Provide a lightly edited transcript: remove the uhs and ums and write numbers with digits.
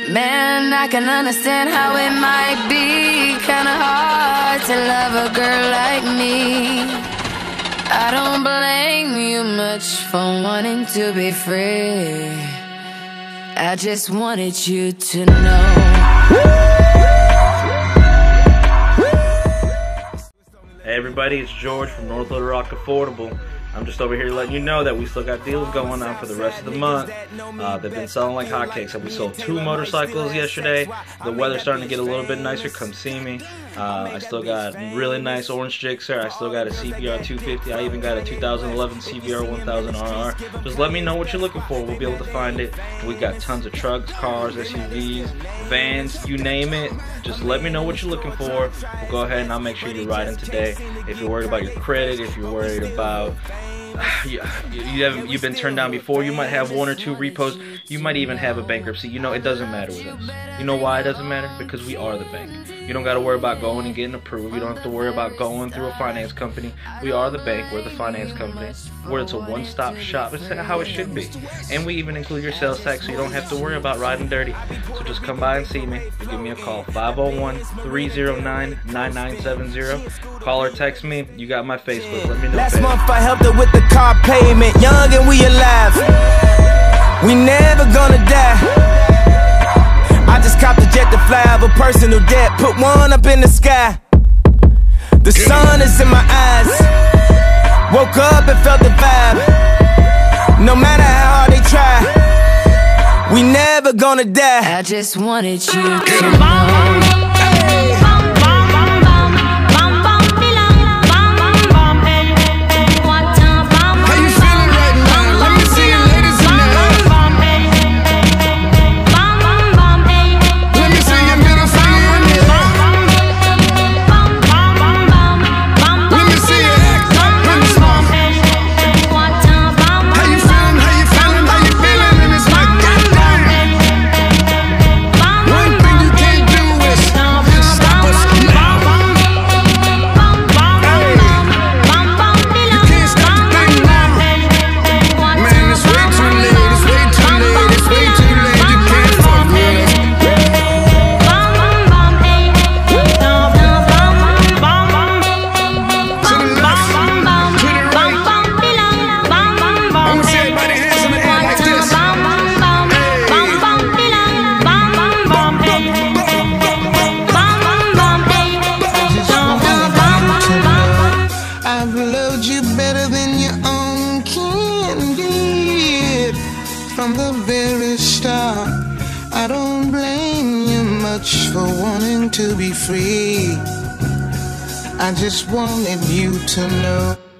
Man, I can understand how it might be kinda hard to love a girl like me. I don't blame you much for wanting to be free. I just wanted you to know. Hey everybody, it's George from North Little Rock Affordable. I'm just over here letting you know that we still got deals going on for the rest of the month. They've been selling like hotcakes. We sold 2 motorcycles yesterday. The weather's starting to get a little bit nicer. Come see me. I still got really nice orange Gixxer. I still got a CBR 250. I even got a 2011 CBR 1000 RR. Just let me know what you're looking for. We'll be able to find it. We got tons of trucks, cars, SUVs, vans, you name it. Just let me know what you're looking for. We'll go ahead and I'll make sure you're riding today. If you're worried about your credit, if you're worried about you've been turned down before, you might have 1 or 2 repos, you might even have a bankruptcy. You know, it doesn't matter with us. You know why it doesn't matter? Because we are the bank. You don't got to worry about going and getting approved. You don't have to worry about going through a finance company. We are the bank. We're the finance company. It's a one-stop shop. It's how it should be. And we even include your sales tax, so you don't have to worry about riding dirty. So just come by and see me. Or give me a call, 501-309-9970. Call or text me. You got my Facebook. Let me know. Last month I helped her with the car payment. Young and we alive. We never gonna die. I just copped a jet to fly over personal debt. Put one up in the sky. The sun is in my eyes. Woke up and felt the vibe. No matter how hard they try, we never gonna die. I just wanted you to know. From the very start, I don't blame you much for wanting to be free. I just wanted you to know.